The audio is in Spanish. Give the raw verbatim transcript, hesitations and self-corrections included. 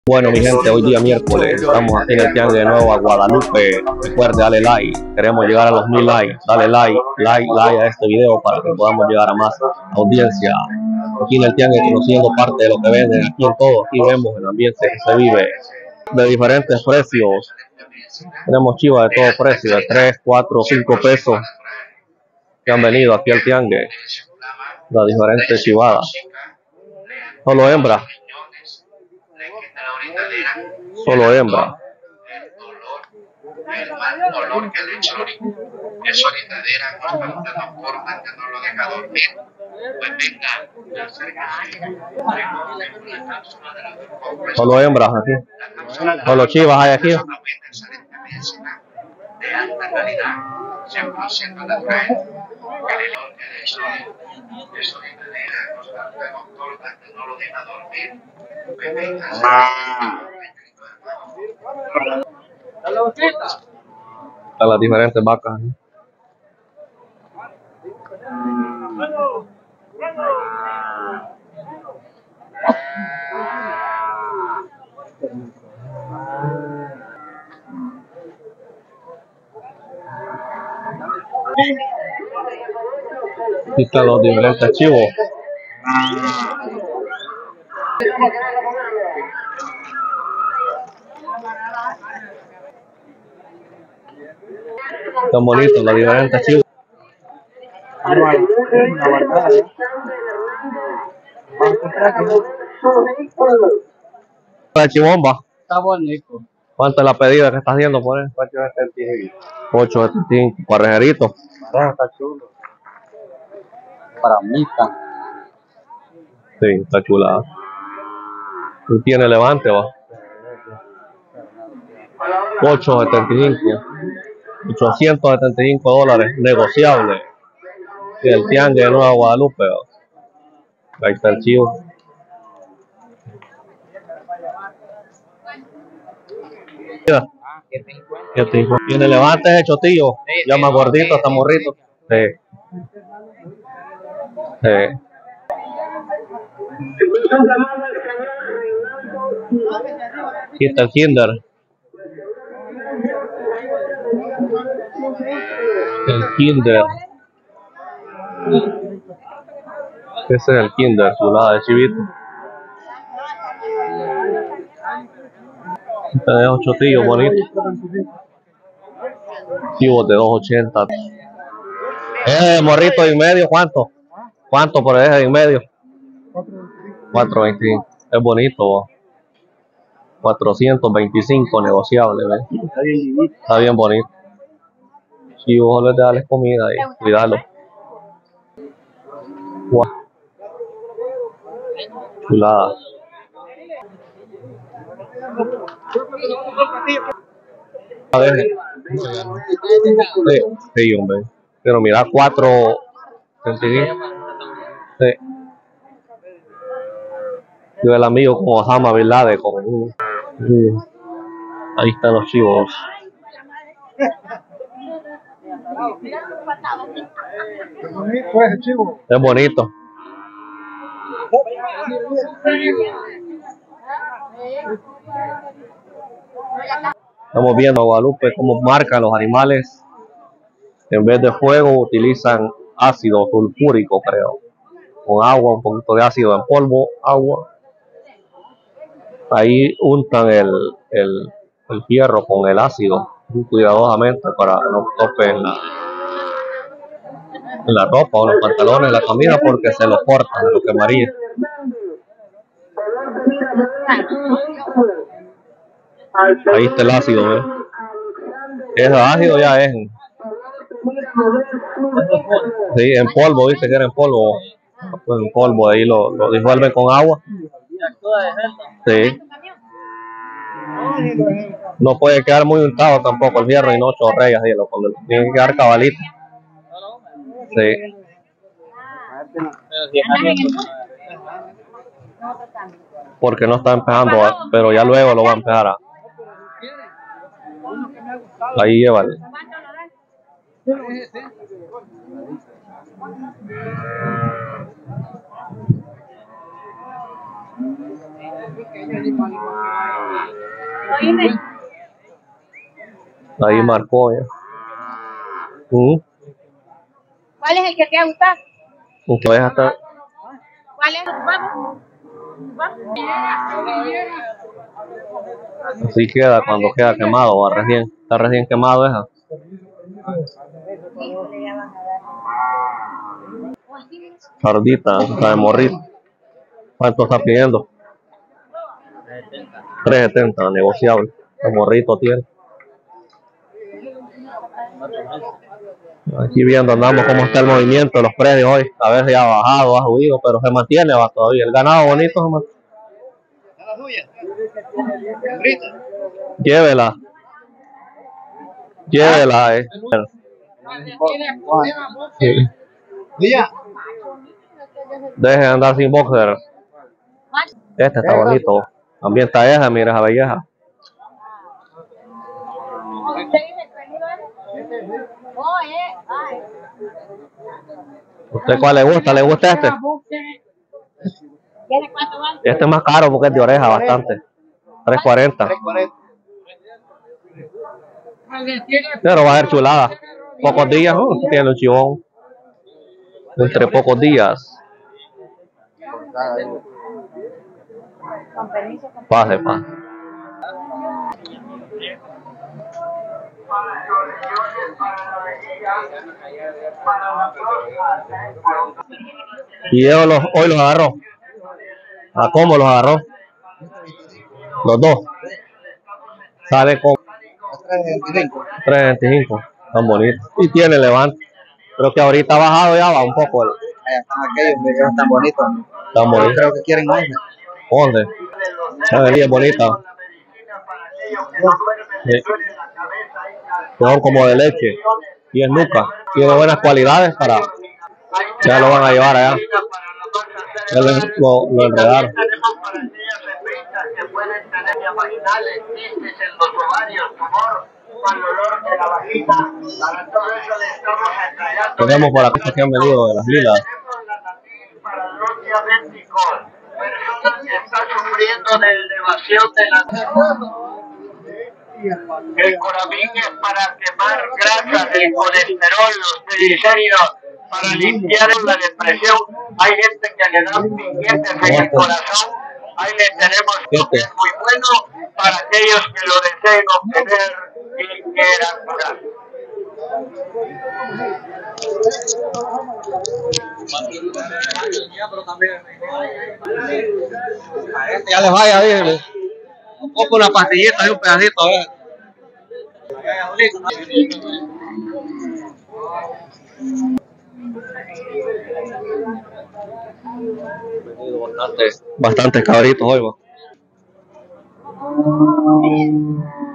Bueno, mi gente, hoy día miércoles, estamos aquí en el Tianguis de nuevo a Guadalupe. Recuerde, dale like, queremos llegar a los mil likes. Dale like, like, like a este video para que podamos llegar a más audiencia. Aquí en el Tianguis, conociendo parte de lo que venden aquí en todo. Aquí vemos el ambiente que se vive de diferentes precios. Tenemos chivas de todo precio, de tres, cuatro, cinco pesos, que han venido aquí al Tianguis. Las diferentes chivadas. Solo hembra. Solo hembra. El mal olor que le echa es orinadera, constante, no corta, que no lo deja dormir. Pues venga, solo hembras aquí. Solo chivas hay aquí. De alta calidad, cien por ciento natural. El olor que le echa es orinadera, constante, no corta, que no lo deja dormir. Pues venga, A las diferentes vacas. Aquí están los diferentes chivos. Están bonitos los diferentes chivos. La chivomba. Está bonito. ¿Cuánto es la pedida que está haciendo por él? ocho setenta y cinco. Parrejerito. Está chulo. Para mí está. Sí, está chulada. ¿Tú tienes levante, va? ocho setenta y cinco. ochocientos setenta y cinco dólares. Negociable. Y el Tianguis de Nueva Guadalupe, va. Ahí está el chivo. Tiene levante ese chotillo. Ya más gordito, está morrito. Sí. Sí. Aquí está el Kinder. El Kinder. Ese es el Kinder, chulada de chivito. Este es un chotillo bonito. Chivos de dos ochenta. Ese morrito de en medio, ¿cuánto? ¿Cuánto por ese de en medio? cuatro veinticinco. Es bonito, ¿no? cuatrocientos veinticinco negociable, ¿ves? Está bien bonito. Si vos les darles comida y cuidarlo. Wow. Chulada. A ver. Sí, sí, hombre. Pero mira, cuatro. Sí. Yo el amigo con Osama Bin Laden, con un... Sí. Ahí están los chivos. Es bonito. Estamos viendo a Guadalupe cómo marcan los animales. En vez de fuego utilizan ácido sulfúrico, creo. Con agua, un poquito de ácido en polvo, agua. Ahí untan el, el, el hierro con el ácido cuidadosamente para que no topen la, la ropa o los pantalones, la camisa, porque se lo cortan, se lo quemaría. Ahí está el ácido, ¿eh? Ese ácido ya es. Sí, en polvo, dice que era en polvo. Pues en polvo, ahí lo, lo disuelven con agua. Sí. No puede quedar muy untado tampoco el hierro y no chorrea así, lo, tiene que quedar cabalito. Sí. Porque no está empezando, pero ya luego lo va a empezar a. Ahí lleva. Ahí marcó ya. ¿Mm? ¿Cuál es el que te ha gustado? ¿En qué vayas a estar? ¿Cuál es? Vamos. Así queda cuando queda quemado, va recién, está recién quemado esa. Sardita, está de morrito. ¿Cuánto está pidiendo? tres setenta, negociable. El morrito tiene. Aquí viendo andamos cómo está el movimiento de los predios hoy. A veces ya ha bajado, ha subido, pero se mantiene, va todavía. El ganado bonito se mantiene. Llévela. Llévela, eh. Sí. Deje de andar sin boxer. Este está bonito. También está esa, mira esa belleza. ¿Usted cuál le gusta? ¿Le gusta este? Este es más caro porque es de oreja bastante. tres cuarenta. Pero va a ser chulada. Pocos días, ¿no? Tiene un chivón. Entre pocos días. Pase, pase. Y ellos los, hoy los agarró. ¿A cómo los agarró? Los dos. Sale con tres veinticinco. Tan bonito. Y tiene levante. Creo que ahorita ha bajado ya, va un poco. El... Allá están aquellos, me quedan tan bonitos. Tan bonito. Creo que quieren once. once. Esa es bonita. Sí. Son como de leche. Y es nuca. Tiene buenas cualidades para... Ya lo van a llevar allá. Ya lo, lo, lo enredaron. Tenemos por acá que han venido de las lilas. Personas que están sufriendo de elevación de la... El Coravin es para quemar grasas, el colesterol, los triglicéridos, para limpiar la depresión. Hay gente que le da piquetes en el corazón. Ahí le tenemos que es muy bueno para aquellos que lo deseen obtener y quieran curar. Ya les vaya, dígale. Un poco una pastillita y un pedacito, ¿eh? Bastantes, bastantes cabritos hoy, ¿no?